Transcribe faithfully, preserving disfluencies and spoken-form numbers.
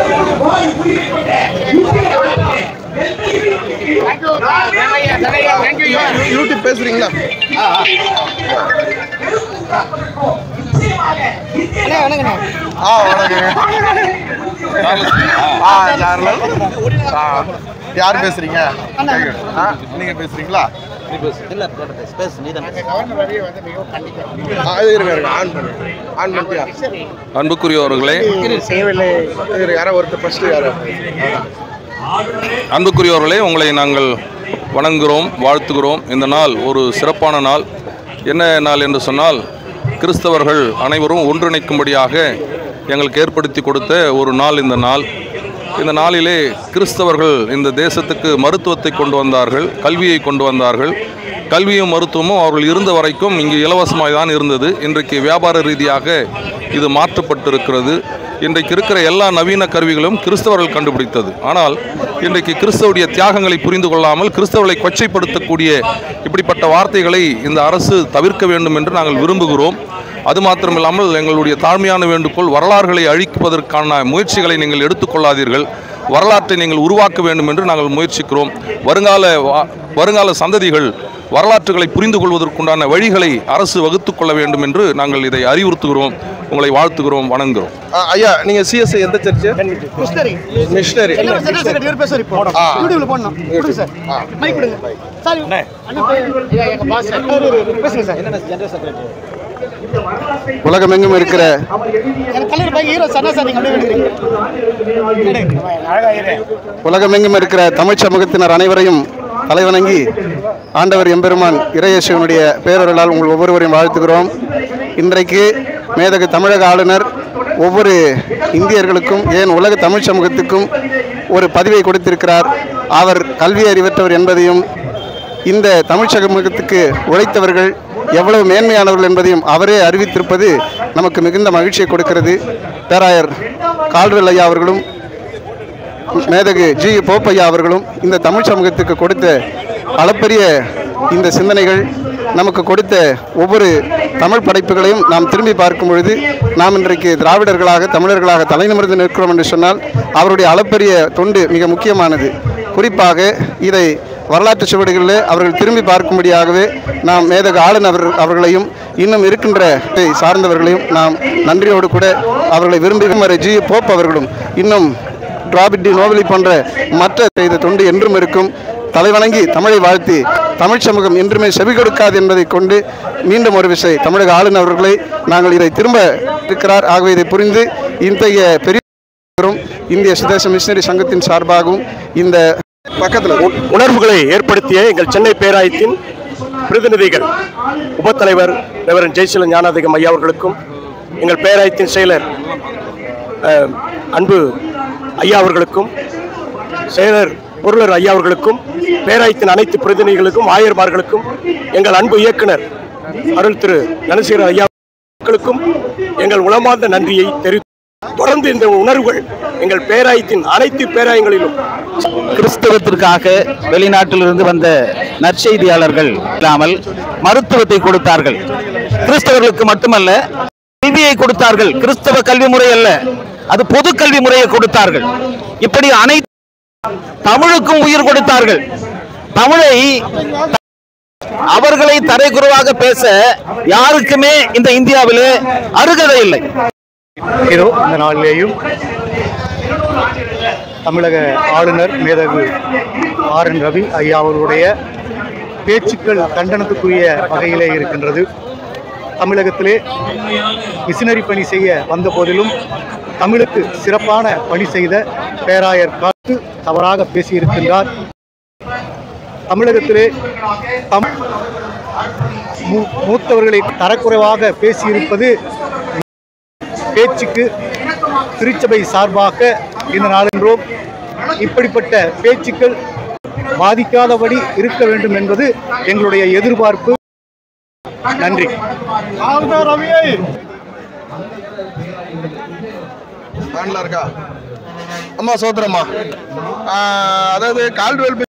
YouTube பேசுறீங்களா? ஆ யார் பேசுறீங்க? நீங்க பேசுறீங்களா? அன்புக்குரியவர்களே, அன்புக்குரியவர்களே உங்களை நாங்கள் வணங்குகிறோம், வாழ்த்துகிறோம். இந்த நாள் ஒரு சிறப்பான நாள். என்ன நாள் என்று சொன்னால், கிறிஸ்தவர்கள் அனைவரும் ஒன்றிணைக்கும்படியாக எங்களுக்கு ஏற்படுத்தி கொடுத்த ஒரு நாள் இந்த நாள். இந்த நாளிலே கிறிஸ்தவர்கள் இந்த தேசத்துக்கு மருத்துவத்தை கொண்டு வந்தார்கள், கல்வியை கொண்டு வந்தார்கள். கல்வியும் மருத்துவமும் அவர்கள் இருந்த வரைக்கும் இங்கு இலவசமாக தான் இருந்தது. இன்றைக்கு வியாபார ரீதியாக இது மாற்றப்பட்டிருக்கிறது. இன்றைக்கு இருக்கிற எல்லா நவீன கருவிகளும் கிறிஸ்தவர்கள் கண்டுபிடித்தது. ஆனால் இன்றைக்கு கிறிஸ்தவருடைய தியாகங்களை புரிந்து கொள்ளாமல் கிறிஸ்தவர்களை கொச்சைப்படுத்தக்கூடிய இப்படிப்பட்ட வார்த்தைகளை இந்த அரசு தவிர்க்க வேண்டும் என்று நாங்கள் விரும்புகிறோம். அது மாத்திரமில்லாமல் எங்களுடைய தாழ்மையான வேண்டுகோள், வரலாறுகளை அழிப்பதற்கான முயற்சிகளை நீங்கள் எடுத்துக்கொள்ளாதீர்கள். வரலாற்றை நீங்கள் உருவாக்க வேண்டும் என்று நாங்கள் முயற்சிக்கிறோம். வருங்கால வருங்கால சந்ததிகள் வரலாற்றுகளை புரிந்து கொள்வதற்குண்டான வழிகளை அரசு வகுத்து கொள்ள வேண்டும் என்று நாங்கள் இதை அறிவுறுத்துகிறோம். உங்களை வாழ்த்துகிறோம், வணங்குகிறோம். ஐயா, நீங்க சிஎஸ்ஐ எந்த சர்ச்? மிஷனரி. மிஷனரி. உலகமெங்கும் இருக்கிற உலகமெங்கும் இருக்கிற தமிழ் சமூகத்தினர் அனைவரையும் தலைவணங்கி ஆண்டவர் எம்பெருமான் இறையேசுவனுடைய பேரருளால் உங்கள் ஒவ்வொருவரையும் வாழ்த்துகிறோம். இன்றைக்கு மேதகு தமிழக ஆளுநர் ஒவ்வொரு இந்தியர்களுக்கும், ஏன் உலக தமிழ் சமூகத்துக்கும் ஒரு பதிவை கொடுத்திருக்கிறார். அவர் கல்வி அறிவற்றவர் என்பதையும், இந்த தமிழ் சமூகத்துக்கு உழைத்தவர்கள் எவ்வளவு மேன்மையானவர்கள் என்பதையும் அவரே அறிவித்திருப்பது நமக்கு மிகுந்த மகிழ்ச்சியை கொடுக்கிறது. பேராயர் கால்டுவெல் ஐயா அவர்களும் மேதகு ஜி போப்பையா அவர்களும் இந்த தமிழ் சமூகத்துக்கு கொடுத்த அளப்பரிய இந்த சிந்தனைகள், நமக்கு கொடுத்த ஒவ்வொரு தமிழ் படைப்புகளையும் நாம் திரும்பி பார்க்கும் பொழுது, நாம் இன்றைக்கு திராவிடர்களாக தமிழர்களாக தலைநிமிர்ந்து நிற்கிறோம் என்று சொன்னால் அவருடைய அளப்பரிய தொண்டு மிக முக்கியமானது. குறிப்பாக இதை வரலாற்று சுவடுகளில் அவர்கள் திரும்பி பார்க்கும்படியாகவே நாம் மேதக ஆளுநர் அவர்களையும் இன்னும் இருக்கின்ற சார்ந்தவர்களையும் நாம் நன்றியோடு கூட அவர்களை விரும்பி ஜி போப் அவர்களும் இன்னும் டிராபிட் டி நோவலி போன்ற மற்ற செய்த தொண்டு என்றும் இருக்கும். தலைவணங்கி தமிழை வாழ்த்தி, தமிழ் சமூகம் என்றுமே செவி கொடுக்காது என்பதை கொண்டு மீண்டும் ஒரு விசை தமிழக ஆளுநர் அவர்களை நாங்கள் இதை திரும்ப இருக்கிறார். ஆகவே இதை புரிந்து இன்றைய பெரிய இந்திய சுதேச மிஷனரி சங்கத்தின் சார்பாகவும் இந்த பக்கத்தில் உணர்வுகளை ஏற்படுத்திய எங்கள் சென்னை பேராயத்தின் பிரதிநிதிகள், உபத்தலைவர் ரெவரண்ட் ஜெய்சீலன் ஞானாதிகம் ஐயா அவர்களுக்கும், எங்கள் பேராயத்தின் செயலர் அன்பு ஐயா அவர்களுக்கும், செயலர் பொருளர் ஐயா அவர்களுக்கும், பேராயத்தின் அனைத்து பிரதிநிதிகளுக்கும், ஆயர்மார்களுக்கும், எங்கள் அன்பு இயக்குனர் அருள் திரு தனசேகரன் ஐயா அவர்களுக்கும் எங்கள் உளமார்ந்த நன்றியை தெரிவித்து, தொடர்ந்து இந்த உணர்வுகள் எங்கள் பேராயத்தின் அனைத்து பேராயங்களிலும் கிறிஸ்தவத்திற்காக வெளிநாட்டிலிருந்து வந்த நற்செய்தியாளர்கள் இல்லாமல் மருத்துவத்தை கொடுத்தார்கள். கிறிஸ்தவர்களுக்கு மட்டுமல்ல, கல்வியை கொடுத்தார்கள். கிறிஸ்தவ கல்வி முறை அல்ல, அது பொது கல்வி முறையை கொடுத்தார்கள். இப்படி அனைத்து தமிழுக்கும் உயிர் கொடுத்தார்கள். தமிழை அவர்களை தரைக்குறைவாக பேச யாருக்குமே இந்த இந்தியாவிலே அருகதை இல்லை. இதோ இந்த நாளிலேயும் தமிழக ஆளுநர் மேதகு ஆர் என் ரவி ஐயா அவருடைய பேச்சுக்கள் கண்டனத்துக்குரிய வகையிலே இருக்கின்றது. தமிழகத்திலே மிஷனரி பணி செய்ய வந்த போதிலும் தமிழுக்கு சிறப்பான பணி செய்த பேராயர் காத்து தவறாக பேசியிருக்கின்றார். தமிழகத்திலே தம் மூத்தவர்களை தரக்குறைவாக பேசியிருப்பது பேச்சுக்கு திருச்சபை சார்பாக இந்த நாளென்றோம். இப்படிப்பட்ட பேச்சுக்கள் பாதிக்காதபடி இருக்க வேண்டும் என்பது எங்களுடைய எதிர்பார்ப்பு. நன்றி. அம்மா சோதரம்மா, அதாவது கால்டுவெல்